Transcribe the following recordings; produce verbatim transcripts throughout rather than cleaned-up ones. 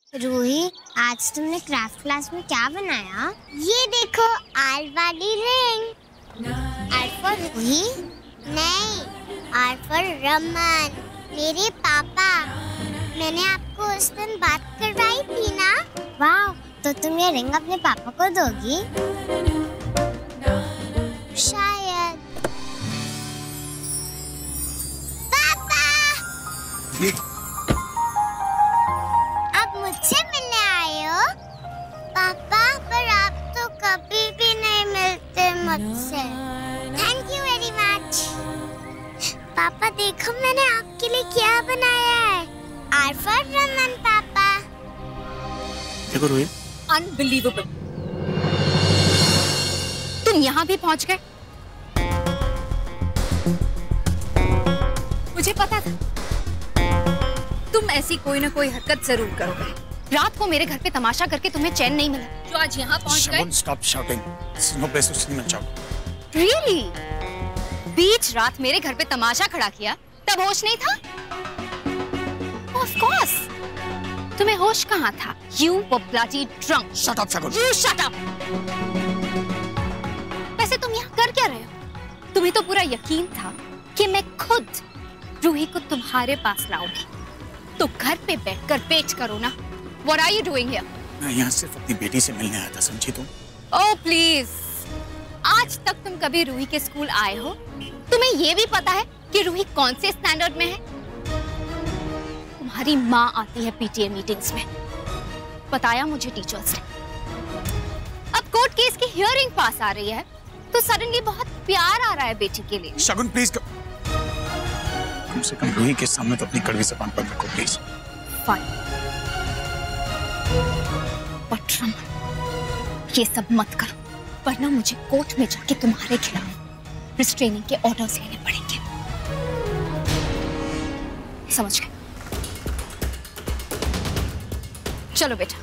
रूही, आज तुमने craft class में क्या बनाया? ये देखो, आर वाली रिंग। Are for Ruhi? नहीं, आर फॉर रमन, मेरे पापा। मैंने आपको उस दिन बात करवाई थी ना? वाह, तो तुम ये रिंग अपने पापा को दोगी? शायद। पापा! अब मुझसे मिलने आए हो? पापा, पर आप तो कभी भी नहीं मिलते मुझसे। Thank you very much. पापा देखो, मैंने आपके लिए क्या बनाया है। आर फॉर रमन पापा। देखो रूही, अनबिलीवेबल, तुम यहाँ भी पहुँच गए। मुझे पता था तुम ऐसी कोई ना कोई हरकत जरूर करोगे। रात को मेरे घर पे तमाशा करके तुम्हें चैन नहीं मिला, जो आज यहाँ पहुँच गए। Stop shouting, this is no place to sing and shout. Really? बीच रात मेरे घर पे तमाशा खड़ा किया, तब होश नहीं था? Of course. तुम्हें होश कहाँ था? You were bloody drunk. Shut up, Shagun. You shut up. वैसे तुम यहाँ कर क्या रहे हो? तुम्हें तो पूरा यकीन था कि मैं खुद रूही को तुम्हारे पास लाऊंगी। तो घर पे बैठकर पेच करो ना। What are you doing here? मैं यहाँ सिर्फ अपनी बेटी से मिलने आया था, समझी तुम? Oh please. आज तक तुम कभी रूही के स्कूल आए हो? तुम्हें ये भी पता है कि रूही कौन से स्टैंडर्ड में है? तुम्हारी माँ आती है पीटीए मीटिंग्स में, बताया मुझे टीचर्स ने। अब कोर्ट केस की हियरिंग पास आ रही है, तो सडनली बहुत प्यार आ रहा है बेटी के लिए। शगुन प्लीज, कम से कम रूही के सामने तो अपनी कड़वी ज़बान बंद रखो प्लीज। फाइन, बट रमन, ये सब मत करो, वरना मुझे कोर्ट में जाके तुम्हारे खिलाफ रिस्ट्रेनिंग के ऑर्डर्स लेने पड़ेंगे। समझ गए? चलो बेटा।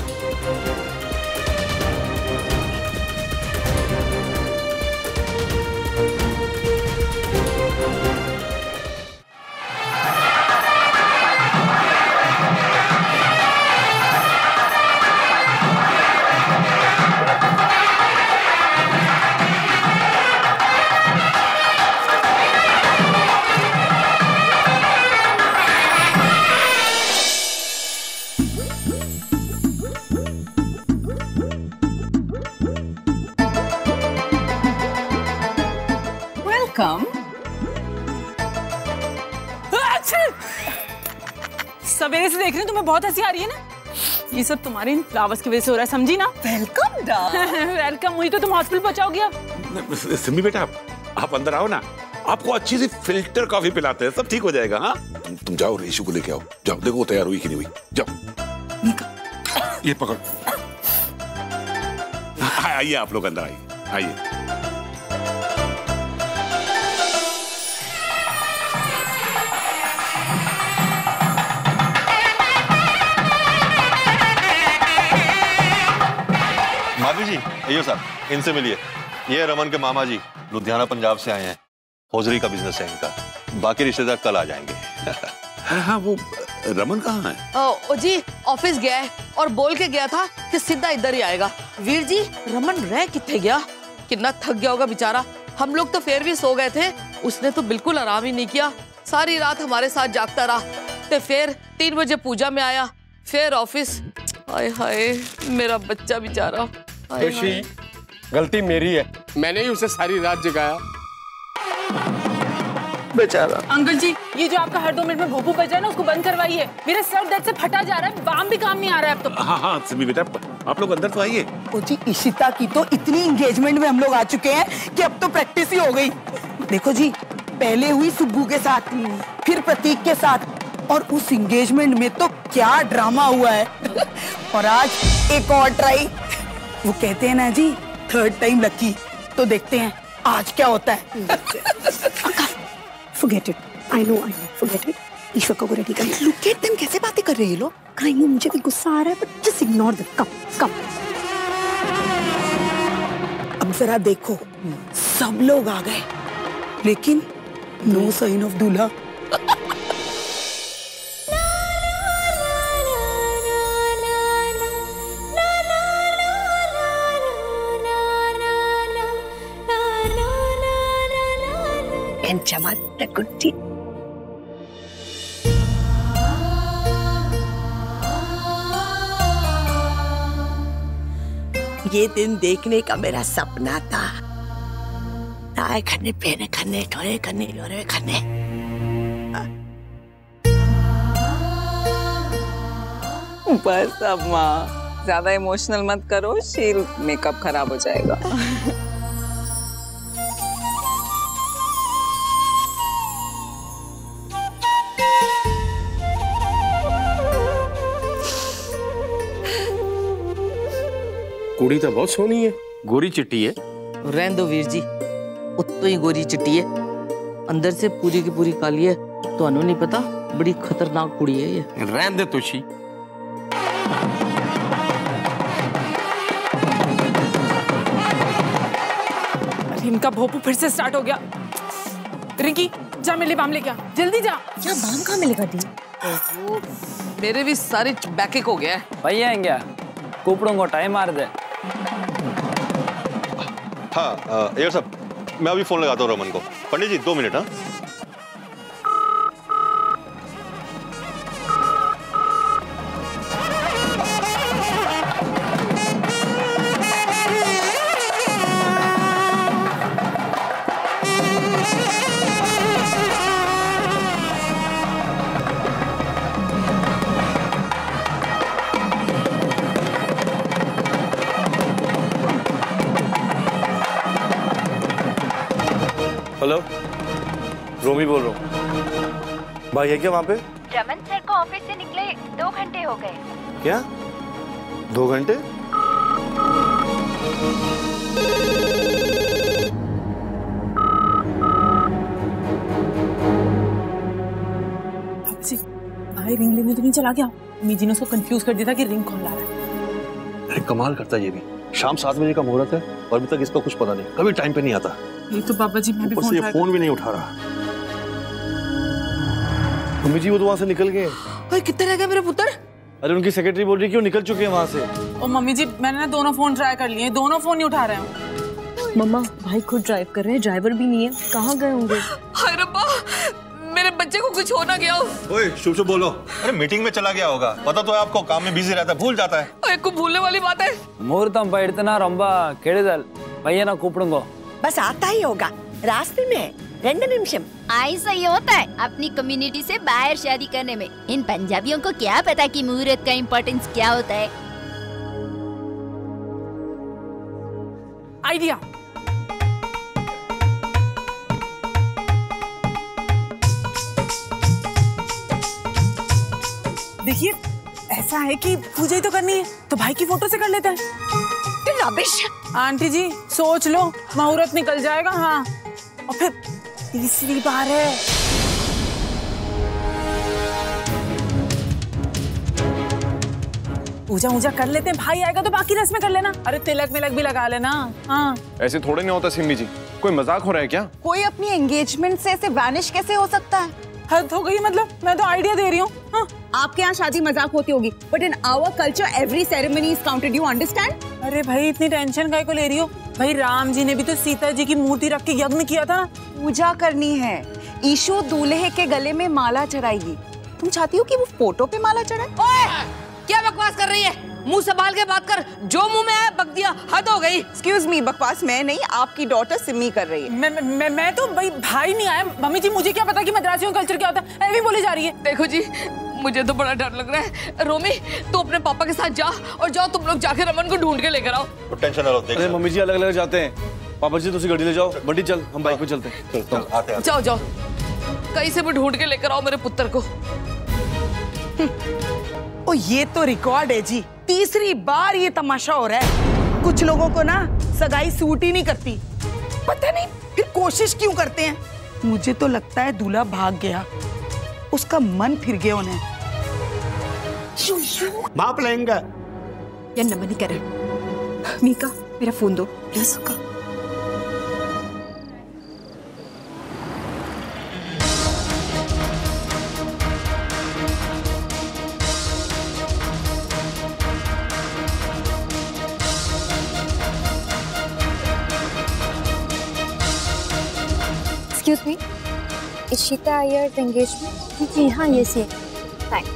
सवेरे से देख रही हूँ, तुम्हें बहुत हंसी आ रही है ना। ये सब तुम्हारे इन फ्लावर्स की वजह से हो रहा है, समझी ना? वेलकम वेलकम, मुझे तो तुम हॉस्पिटल पहुंचाओगी अब। सिमी बेटा, आप, आप अंदर आओ ना, आपको अच्छी सी फिल्टर कॉफी पिलाते हैं, सब ठीक हो जाएगा। हाँ, तुम, तुम जाओ, रेशु को लेके आओ। जाओ, देखो वो तैयार हुई कि नहीं हुई। जाओ, ये पकड़। आइए आप लोग अंदर, आइए आइए। भाभी जी, ये सर, इनसे मिलिए। ये रमन के मामा जी, लुधियाना पंजाब से आए हैं। हौजरी का बिजनेस है इनका। बाकी रिश्तेदार कल आ जाएंगे। हाँ हाँ, वो रमन कहाँ है? ओ जी, ऑफिस गया है और बोल के गया था कि सीधा इधर ही आएगा। वीर जी, रमन रह किथे गया? कितना थक गया होगा बेचारा। हम लोग तो फिर भी सो गए थे, उसने तो बिल्कुल आराम ही नहीं किया। सारी रात हमारे साथ जागता रहा, तो फिर तीन बजे पूजा में आया, फिर ऑफिस। हाय हाय, मेरा बच्चा बेचारा। खुशी, गलती मेरी है, मैंने ही उसे सारी रात जगाया बेचारा। अंकल जी, ये जो आपका हर दो मिनट में भोपू बज रहा है ना, उसको बंद करवाइए। मेरे सर दर्द से फटा जा रहा है, वाम भी काम नहीं आ रहा है अब तो। हाँ हाँ सिमी बेटा, आप लोग अंदर तो आइए। जी, इशिता की तो इतनी एंगेजमेंट में हम लोग आ चुके हैं कि अब तो प्रैक्टिस ही हो गई। देखो जी, पहले हुई सुब्बू के साथ, फिर प्रतीक के साथ, और उस एंगेजमेंट में तो क्या ड्रामा हुआ है। और आज एक और ट्राई। वो कहते हैं ना जी, थर्ड टाइम लकी। तो देखते हैं आज क्या होता है। Forget it. I know, I know. Forget it. ईश्वर को रेडी कर। Look at them, कैसे बातें कर रहे हैं लोग? I know, मुझे भी गुस्सा आ रहा है, but just ignore them. Come, come. अब जरा देखो, सब लोग आ गए, लेकिन नो साइन ऑफ दूल्हा। चमत्त कुट्टी। ये दिन देखने का मेरा सपना था। ताए खन्ने पेने खन्ने ठोरे खन्ने लोरे खन्ने। बस अम्मा, ज्यादा इमोशनल मत करो, शील मेकअप खराब हो जाएगा। कुड़ी तो बहुत सोहनी है, गोरी चिट्टी है। रहने दो वीर जी, उत्तो ही गोरी चिट्टी है, अंदर से पूरी की पूरी काली है। तो अनु नहीं पता, बड़ी खतरनाक कुड़ी है ये। रहने दे तुशी। इनका भोपू फिर से स्टार्ट हो गया। रिंकी जा मेरे लिए बाम लेके आ, जल्दी जा। क्या बाम कहाँ मिलेगा दी? मेरे भी सारे बैकिक हो गया है। भैया आएंगे, कुपड़ों को टाइम मार दे। हाँ यार साहब, मैं अभी फोन लगाता हूँ रमन को। पंडित जी दो मिनट। हाँ हेलो, रोमी बोल रहा हूँ। भाई है क्या वहाँ पे? रमन सर को ऑफिस से निकले दो घंटे हो गए। क्या? दो घंटे? जी, भाई रिंग लेने तो नहीं चला गया? अम्मी जी ने उसको कंफ्यूज कर दिया था कि रिंग कौन ला रहा है। अरे कमाल करता है ये भी। शाम सात बजे का मुहूर्त है और अभी तक इसका कुछ पता नहीं, कभी टाइम पे नहीं आता। ये तो बाबा जी मैं भी फोन, ये फोन भी नहीं उठा रहा। मम्मी जी वो तो वहाँ से निकल गए। भाई कितने रह गए मेरे पुत्र? अरे उनकी सेक्रेटरी बोल रही है कि वो निकल चुके हैं वहाँ से। ओ मम्मी जी, मैंने ना दोनों फोन ट्राई कर लिए, दोनों फोन नहीं उठा रहे हैं। मम्मा भाई खुद ड्राइव कर रहे हैं, ड्राइवर भी नहीं है, कहाँ गए होंगे? हाय रब्बा, मेरे बच्चे को कुछ हो ना गया हो। ओए शुभ शुभ बोलो। अरे मीटिंग में चला गया होगा, पता तो है आपको, काम में बिजी रहता है, भूल जाता है। ओए को भूलने वाली बात है। मुहूर्तम पड़तना रोंबा केड़दल भैया ना कुपड़ूंगो। बस आता ही होगा, रास्ते में रेंडु निमिषम। ऐसा ही होता है अपनी कम्युनिटी से बाहर शादी करने में। इन पंजाबियों को क्या पता कि मुहूर्त का इम्पोर्टेंस क्या होता है। आइडिया। देखिए ऐसा है कि पूजा ही तो करनी है, तो भाई की फोटो से कर लेते हैं। रबिश। आंटी जी सोच लो, मुहूर्त निकल जाएगा। हाँ, और फिर तीसरी बार है। पूजा पूजा कर लेते हैं, भाई आएगा तो बाकी रस्में कर लेना। अरे तिलक मिलक भी लगा लेना। हाँ ऐसे थोड़े नहीं होता सिम्मी जी, कोई मजाक हो रहा है क्या? कोई अपनी एंगेजमेंट से ऐसे वैनिश कैसे हो सकता है? हद हो गई, मतलब मैं तो आइडिया दे रही हूँ। हाँ? आपके यहाँ शादी मजाक होती होगी, but in our culture every ceremony is counted, you understand? अरे भाई इतनी टेंशन काहे को ले रही हो? भाई राम जी ने भी तो सीता जी की मूर्ति रख के यज्ञ किया था। पूजा करनी है, ईशु दूल्हे के गले में माला चढ़ाएगी। तुम चाहती हो कि वो फोटो पे माला चढ़ाए? ओए, क्या बकवास कर रही है? मुंह संभाल के बात कर, जो मुंह में आया बक दिया, हद हो गई। एक्सक्यूज मी, बकवास मैं नहीं, आपकी डॉटर सिमी कर रही है। मैं मैं मैं तो भाई भाई नहीं आया। मम्मी जी मुझे क्या पता कि मद्रासियों कल्चर क्या होता है, ऐवी बोली जा रही है। देखो जी, मुझे तो बड़ा डर लग रहा है। रोमी तू अपने पापा के साथ जा, और जाओ तुम लोग जाके रमन को ढूंढ के लेकर आओ। तो टेंशन ना लो, देख। अरे मम्मी जी अलग अलग जाते हैं। पापा जी तुम गाड़ी ले जाओ, बंटी चल हम बाइक पे चलते हैं। चल आते हैं। जाओ जाओ, कहीं से भी ढूंढ के लेकर आओ मेरे पुत्र को। ओ ये तो रिकॉर्ड है जी, तीसरी बार ये तमाशा हो रहा है। कुछ लोगों को ना सगाई सूट ही नहीं करती, पता नहीं फिर कोशिश क्यों करते हैं। मुझे तो लगता है दूल्हा भाग गया, उसका मन फिर गया उन्हें। माप लेंगे या नमन नहीं करे। मीका मेरा फोन दो please. Excuse me, Ishita Iyer engagement? जी हाँ, ये सी फाइन।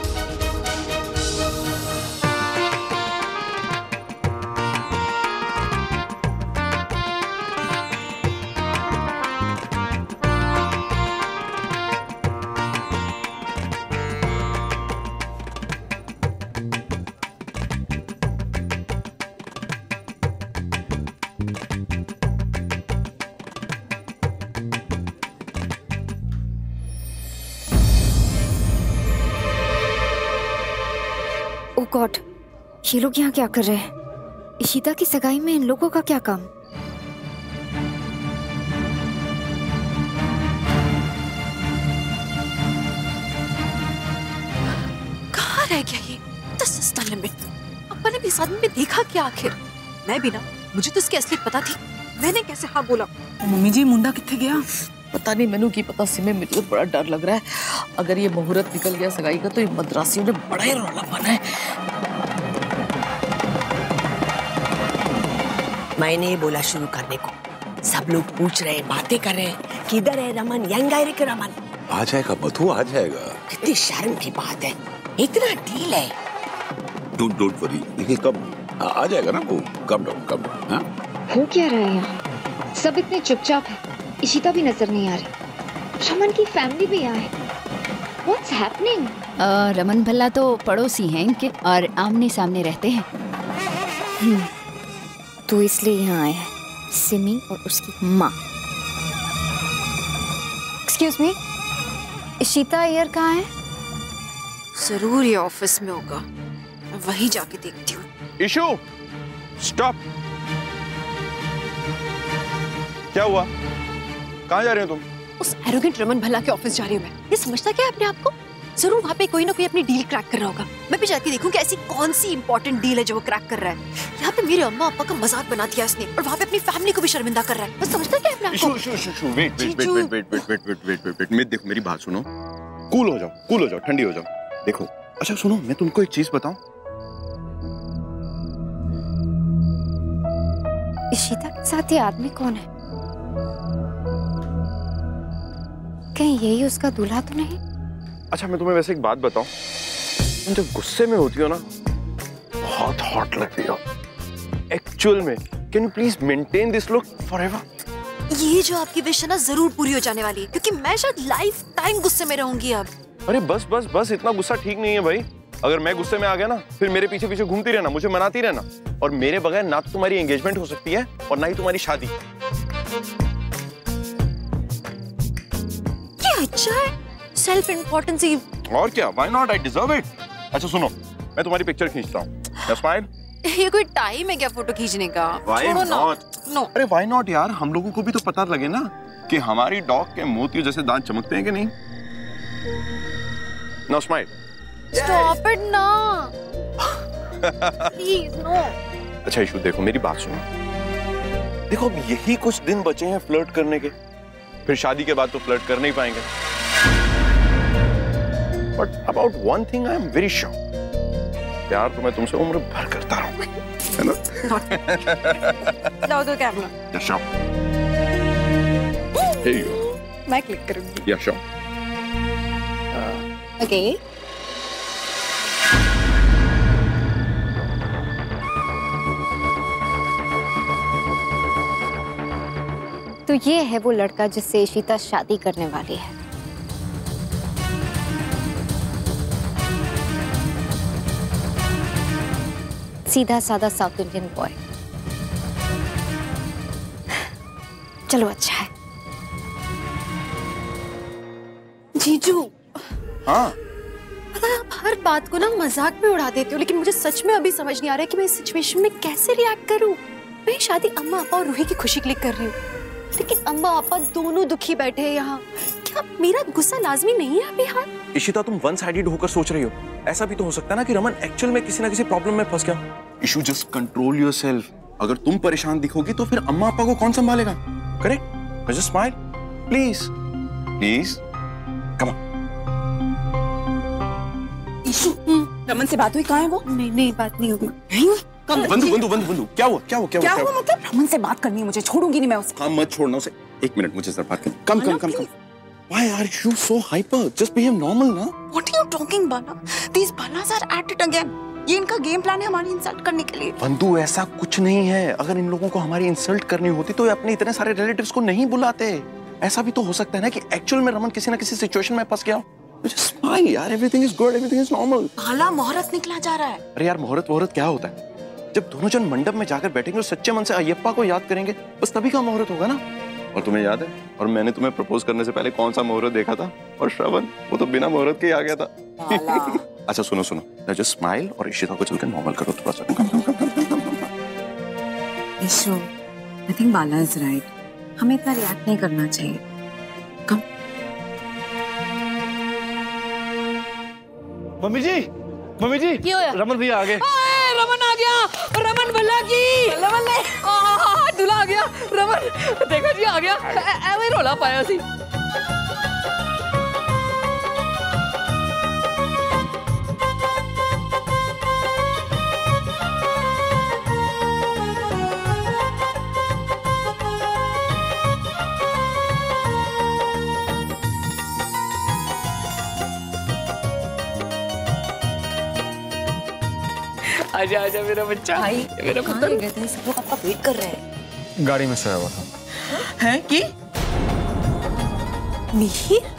ओह गॉड, ये लोग यहाँ क्या कर रहे हैं? इशिता की सगाई में इन लोगों का क्या काम? कहाँ रह गया ये? This is the limit. अप्पा ने भी इस आदमी में देखा क्या आखिर? मैं भी ना, मुझे तो इसकी असलियत पता थी। मैंने कैसे हाँ बोला? मम्मी जी मुंडा कितने गया? पता नहीं, मैंने की पता सिमे, मुझे तो बड़ा डर लग रहा है। अगर ये मुहूर्त निकल गया सगाई का तो ये मद्रासियों ने बड़ा ही रौला बना है। मैंने बोला शुरू करने को, सब लोग पूछ रहे, बातें कर रहे, किधर है रमन, यंग डायरेक्टर रमन। आ जाएगा मधु, आ जाएगा। कितनी शर्म की बात है, इतना डील है। डोंट डोंट वरी, देखिए कब आ, आ जाएगा ना वो। Calm down, calm down. हाँ, हो क्या रहा है यहाँ? सब इतने चुपचाप है, इशिता भी नजर नहीं आ रही, रमन की फैमिली भी यहाँ है। What's happening? uh, Raman Bhalla तो पड़ोसी हैं इनके और आमने सामने रहते हैं। हम्म, तो इसलिए यहाँ आए हैं सिमी और उसकी माँ। एक्सक्यूज मी, इशिता अय्यर कहाँ है? जरूर ये ऑफिस में होगा, मैं वहीं जाके देखती हूँ। इशू, स्टॉप। क्या हुआ? कहाँ जा रहे हो तुम? उस एरोगेंट रमन भल्ला के ऑफिस जा रही हूँ मैं। ये समझता क्या है अपने आप को? जरूर वहाँ पे कोई ना कोई अपनी डील क्रैक कर रहा होगा। मैं भी जाके देखूं कि ऐसी कौन सी इंपॉर्टेंट डील है जो वो क्रैक कर रहा है। यहाँ पे मेरे अम्मा पापा का मजाक बना दिया इसने और वहाँ पे अपनी फैमिली को भी शर्मिंदा कर रहा है। बस समझता क्या है अपने आप को? Ishu, Ishu, Ishu, wait, wait, wait, wait, wait, wait, wait, wait, wait, wait, wait, देखो मेरी बात सुनो। कूल हो जाओ, कूल हो जाओ, ठंडी हो जाओ। देखो, अच्छा सुनो, मैं तुमको एक चीज बताऊं। इशिता के साथ ये आदमी कौन है? कहीं यही उसका दूल्हा तो नहीं? अच्छा मैं तुम्हें वैसे एक बात बताऊं, तुम जब गुस्से में होती हो ना बहुत हॉट लगती हो। एक्चुअल में can you please maintain this look forever? ये जो आपकी विश है ना जरूर पूरी हो जाने वाली है, क्योंकि मैं शायद लाइफ टाइम गुस्से में रहूंगी अब। अरे बस बस बस, इतना गुस्सा ठीक नहीं है भाई। अगर मैं गुस्से में आ गया ना, फिर मेरे पीछे पीछे घूमती रहना, मुझे मनाती रहना, और मेरे बगैर ना तो तुम्हारी एंगेजमेंट हो सकती है और ना ही तुम्हारी शादी। क्या अच्छा है, सेल्फ इम्पोर्टेंस ही। और क्या, why not, I deserve it. अच्छा सुनो, मैं तुम्हारी पिक्चर खींचता हूँ। स्माइल। ये कोई टाइम है क्या फोटो खींचने का? Why not? नो। अरे व्हाई नॉट यार, हम लोगों को भी तो पता लगे ना कि हमारी डॉग के मोतियों जैसे दांत चमकते हैं कि नहीं। Now smile. स्टॉप इट ना प्लीज, नो। अच्छा इशू, देखो मेरी बात सुनो। देखो अब यही कुछ दिन बचे हैं फ्लर्ट करने के, फिर शादी के बाद तो फ्लर्ट कर नहीं पाएंगे। But about one thing I am very sure, प्यार तो मैं तुमसे उम्र भर करता रहूंगा, है ना? लाओ दो camera. Yeah sure. Here you go. मैं क्लिक करूंगी। Yeah sure. ओके। तो ये है वो लड़का जिससे इशिता शादी करने वाली है। सीधा साधा साउथ इंडियन बॉय। चलो अच्छा है। जीजू। हाँ। पता है, आप हर बात को ना मजाक में उड़ा देते हो, लेकिन मुझे सच में अभी समझ नहीं आ रहा है कि मैं इस सिचुएशन में कैसे रिएक्ट करूं। मैं शादी अम्मा पापा और रूही की खुशी के लिए कर रही हूँ, लेकिन अम्मा पापा दोनों दुखी बैठे हैं यहाँ। क्या मेरा गुस्सा लाजमी नहीं है अभी? हाँ इशिता, तुम वन साइडेड होकर सोच रही हो। ऐसा भी तो हो सकता है ना कि रमन एक्चुअल में किसी ना किसी प्रॉब्लम में फंस गया। Ishu, just control yourself. अगर तुम परेशान दिखोगी तो फिर अम्मा पापा को कौन संभालेगा? Correct? Just smile please, please come on. Ishu, Raman से बात हुई? कहाँ है वो? नहीं नहीं, बात नहीं होगी। नहीं हुई? बंधु बंधु बंधु बंधु क्या हुआ क्या हुआ क्या क्या हुआ? हुआ मतलब? रमन से बात करनी है मुझे, छोड़ूंगी नहीं मैं उसे। हाँ मत छोड़ना उसे। एक मिनट, मुझे सर बात करनी। कम कम कम कम Why are you so hyper? Just behave normal ना. What are you talking, Bala? These Balas are at it again. ये इनका गेम प्लान है हमारी इंसल्ट करने के लिए। बंधु ऐसा कुछ नहीं है। अगर इन लोगों को हमारी इंसल्ट करनी होती तो ये अपने इतने सारे रिलेटिव्स को नहीं बुलाते। ऐसा भी तो हो सकता है ना कि एक्चुअल में रमन किसी ना किसी सिचुएशन में फंस गया हो। Just smile यार, everything is good, everything is normal. बाला मुहूर्त निकला जा रहा है। अरे यार मुहूर्त मुहूर्त क्या होता है? जब दोनों जन मंडप में जाकर बैठेंगे और सच्चे मन से अयप्पा को याद करेंगे, बस तभी का मुहूर्त होगा ना। और तुम्हें याद है, और मैंने तुम्हें प्रपोज करने से पहले कौन सा मुहूर्त देखा था? और श्रवण, वो तो बिना मुहूर्त के ही आ गया था। अच्छा सुनो सुनो, जस्ट स्माइल और इशिता को चलकर नॉर्मल करो थोड़ा सा। Ishu, I think Bala is right. हमें इतना रिएक्ट नहीं करना चाहिए। कम। मम्मी जी, मम्मी जी, क्या होया? रमन भैया आ गए। रमन आ गया, रमन बल्ला की, रमन ले, दूल्हा आ गया, रमन देखो जी आ गया, एवं रोला पाया सी। आजा आजा मेरा बच्चा, मेरा पुत्र। गए थे, सब लोग आपका वेट कर रहे हैं। गाड़ी में सोया हुआ था। हैं कि मिहिर